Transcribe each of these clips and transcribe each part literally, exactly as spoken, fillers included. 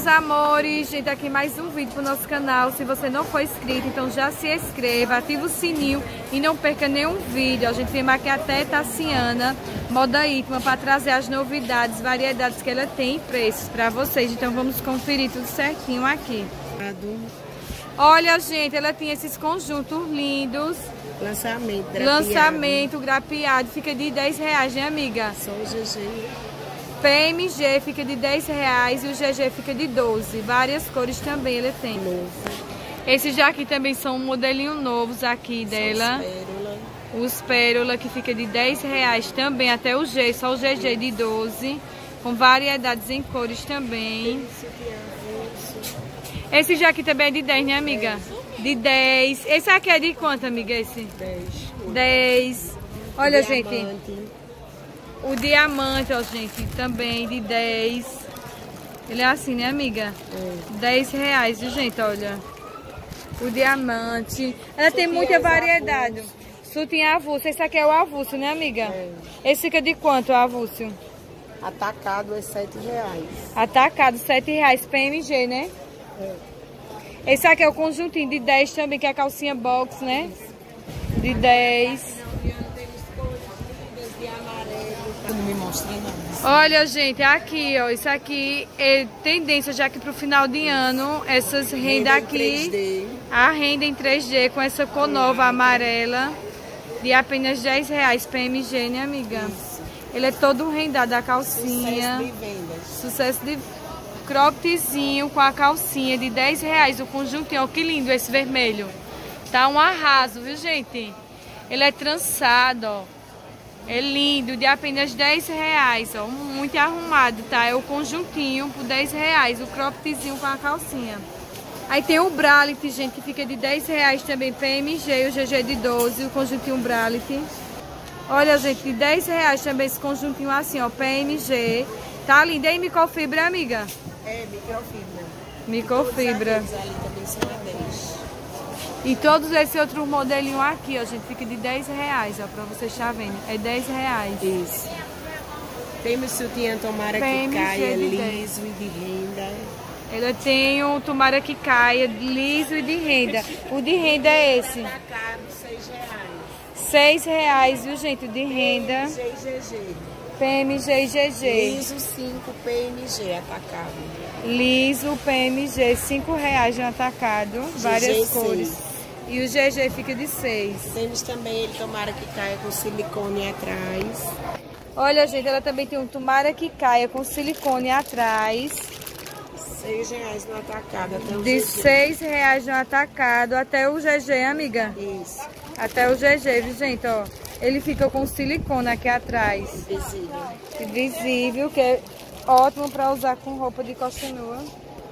meus amores, gente, aqui mais um vídeo pro nosso canal. Se você não for inscrito, então já se inscreva, ativa o sininho e não perca nenhum vídeo. A gente vem aqui até Tassiana, moda íntima, para trazer as novidades, variedades que ela tem e preços para vocês. Então vamos conferir tudo certinho aqui. Olha, gente, ela tem esses conjuntos lindos. Lançamento, grapeado. Lançamento, grapeado, fica de dez reais, né, amiga? Só o G G. P M G fica de dez reais e o G G fica de doze. Várias cores também ele tem. Novo. Esses já aqui também são um modelinho novos aqui dela. Os pérola. Os pérola que fica de dez reais também, até o G, só o G G de doze. Com variedades em cores também. Esse já aqui também é de dez, né, amiga? De dez. Esse aqui é de quanto, amiga? Esse? dez. dez. Olha, Diamante. gente. O diamante, ó, gente, também de dez. Ele é assim, né, amiga? É. dez reais, viu, gente? Olha. O diamante. Ela tem Sutiã muita variedade. avulso. Sutiã avulso. Esse aqui é o avulso, né, amiga? É. Esse fica de quanto, o avulso? Atacado é sete reais. Atacado, sete reais. P M G, né? É. Esse aqui é o conjuntinho de dez também, que é a calcinha box, né? De dez. Não me mostra nada. Olha, gente, aqui, ó, isso aqui é tendência já que pro final de ano, essas rendas aqui, três D. a renda em três D com essa cor nova amarela, de apenas dez reais, P M G, né, amiga? Isso. Ele é todo um rendado da calcinha. Sucesso de vendas. Sucesso de croppedzinho com a calcinha de dez reais, o conjuntinho, ó, que lindo esse vermelho. Tá um arraso, viu, gente? Ele é trançado, ó. É lindo, de apenas dez reais, ó, muito arrumado, tá? É o conjuntinho por dez reais, o croppedzinho com a calcinha. Aí tem o bralette, gente, que fica de dez reais também, P M G, o G G de doze, o conjuntinho bralette. Olha, gente, de dez reais também esse conjuntinho assim, ó, P M G. Tá lindo, hein, microfibra, amiga? É, microfibra. Microfibra. Todos ali também são a dez. E todos esse outro modelinho aqui, ó, gente, fica de dez reais, ó, pra vocês estar vendo. É dez reais. Isso. Temos sutiã tomara P M G que caia, de liso e de renda. Ela tem o tomara que caia, liso e de renda. O de renda é esse. Tá caro, seis reais. seis reais, viu, gente, de renda. G G G. P M G e G G. Liso cinco, P M G, atacado. Liso, P M G, cinco reais no atacado. Várias G G cores. seis. E o G G fica de seis. Temos também ele tomara que caia com silicone atrás. Olha, gente, ela também tem um tomara que caia com silicone atrás. seis reais no atacado até o De G G. seis reais no atacado até o G G, amiga? Isso. Até o G G, viu, gente, ó. Ele fica com silicone aqui atrás. Visível. Visível, que é ótimo pra usar com roupa de costa nua.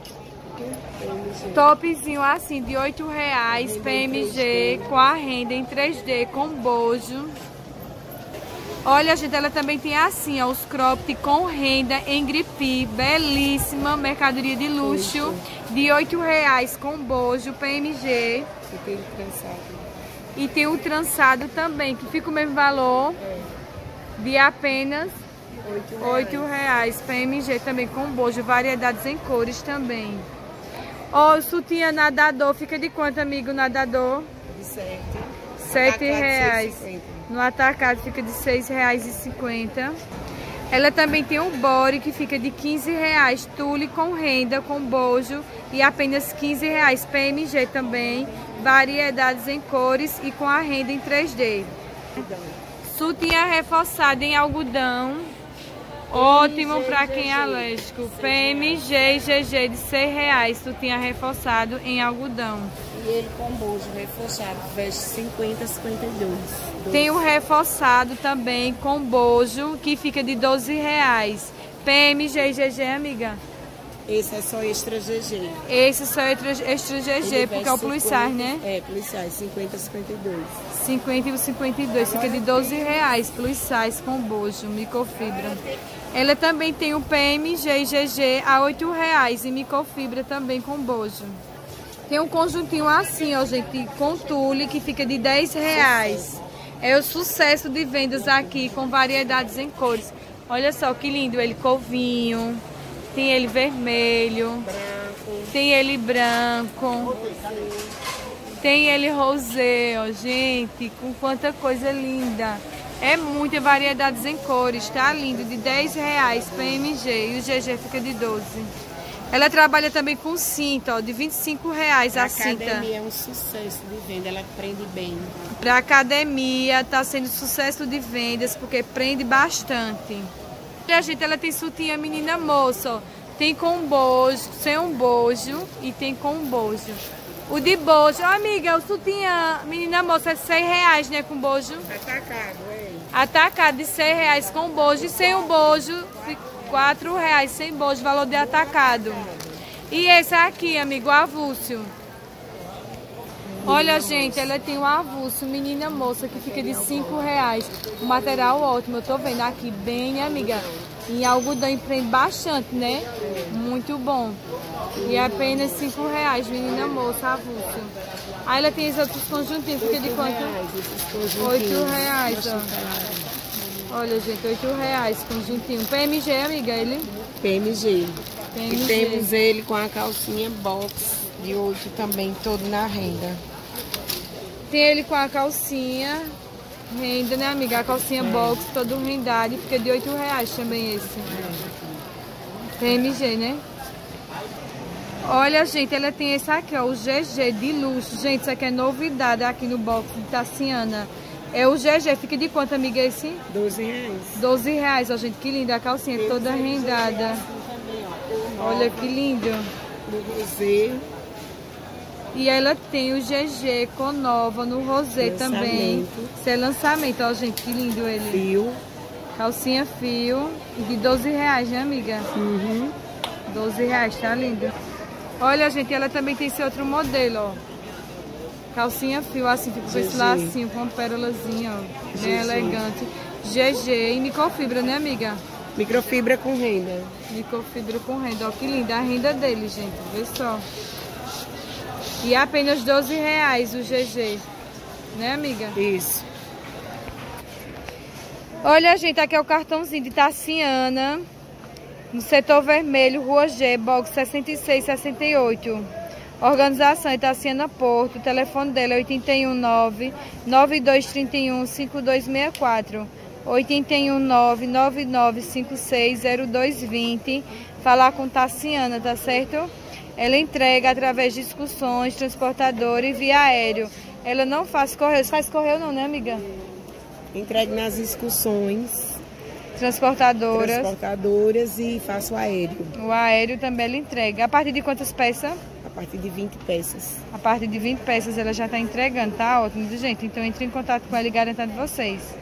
Topzinho assim, de oito reais, P M G, com a renda em três D, com bojo. Olha, gente, ela também tem assim, ó, os cropped com renda em gripe, belíssima, mercadoria de luxo, de oito reais, com bojo, P M G. E tem trançado. E tem o trançado também, que fica o mesmo valor, É. de apenas oito oito reais, P M G também com bojo, variedades em cores também. Ó, o sutiã nadador fica de quanto, amigo, nadador? De sete. sete Atacado, reais. seis e cinquenta. No atacado fica de seis reais e cinquenta. Ela também tem um body que fica de quinze reais, tule com renda, com bojo e apenas quinze reais, P M G também, variedades em cores e com a renda em três D. Sutiã reforçado em algodão, ótimo para quem é alérgico, P M G e G G de seis reais, sutiã reforçado em algodão. E ele com bojo reforçado, veste cinquenta, cinquenta e dois. Tem o reforçado também com bojo, que fica de doze reais. P M G e G G, amiga? Esse é só extra G G. Esse só é extra, extra G G, Ele porque é o veste plus cinquenta, size, né? É, plus size, cinquenta, cinquenta e dois. cinquenta e cinquenta e dois, fica de doze reais, plus size com bojo, microfibra. Ela também tem o P M G e G G a oito reais e microfibra também com bojo. Tem um conjuntinho assim, ó, gente, com tule, que fica de dez reais. É o sucesso de vendas aqui, com variedades em cores. Olha só que lindo ele, covinho, Tem ele vermelho. Branco. Tem ele branco. Tem ele rosé, ó, gente. Com quanta coisa linda. É muita variedades em cores, tá lindo. De dez reais P M G. E o G G fica de doze. Ela trabalha também com cinta, ó, de vinte e cinco reais a cinta. A academia é um sucesso de venda, ela prende bem. Para academia tá sendo sucesso de vendas porque prende bastante. E a gente, ela tem sutiã menina moça, ó. Tem com bojo, sem um bojo e tem com bojo. O de bojo, ó, amiga, o sutiã menina moça é seis reais, né, com bojo? Atacado, é. Atacado de seis reais com bojo e sem o bojo quatro reais sem bojo, valor de atacado. E esse aqui, amigo, o avulso. Olha, gente, ela tem o avulso, menina moça, que fica de cinco reais. O material ótimo, eu tô vendo aqui bem, amiga. Em algodão empreende bastante, né? Muito bom. E é apenas cinco reais, menina moça, avulso. Aí ela tem esses outros conjuntinhos, fica de quanto? oito reais, ó. Olha, gente, oito reais, conjuntinho. P M G, amiga, ele? P M G. P M G. E temos ele com a calcinha box de oito também, todo na renda. Tem ele com a calcinha renda, né, amiga? A calcinha é. box, todo rendado, fica de oito reais também esse. P M G, né? Olha, gente, ela tem esse aqui, ó, o G G de luxo. Gente, isso aqui é novidade aqui no box de Tassiana. É o G G, fica de quanto, amiga, esse? doze reais. doze reais, ó, gente, que linda. A calcinha toda rendada. Olha que lindo. No rosé. E ela tem o G G com nova no rosé também. Esse é lançamento, ó, gente, que lindo ele. Fio. Calcinha fio. E de doze reais, né, amiga? Uhum. doze reais, tá lindo. Olha, gente, ela também tem esse outro modelo, ó. Calcinha fio, assim, fica com esse lacinho, com uma pérolazinha, ó. Bem elegante. G G e microfibra, né, amiga? Microfibra com renda. Microfibra com renda, ó, que linda a renda dele, gente. Vê só. E é apenas doze reais o G G. Né, amiga? Isso. Olha, gente, aqui é o cartãozinho de Tassiana. No setor vermelho, Rua G, box sessenta e seis sessenta e oito. Organização Tassiana Porto. O telefone dela é oito um nove, nove dois três um, cinco dois seis quatro. oito um nove, nove nove cinco seis, zero dois dois zero. Falar com Tassiana, tá certo? Ela entrega através de excursões, transportador e via aéreo. Ela não faz correio. Você faz correio não, né, amiga? Entregue nas excursões. Transportadoras. Transportadoras e faço aéreo. O aéreo também ela entrega. A partir de quantas peças? A partir de vinte peças. A partir de vinte peças ela já está entregando, tá ótimo, gente? Então entre em contato com ela e garanta de vocês.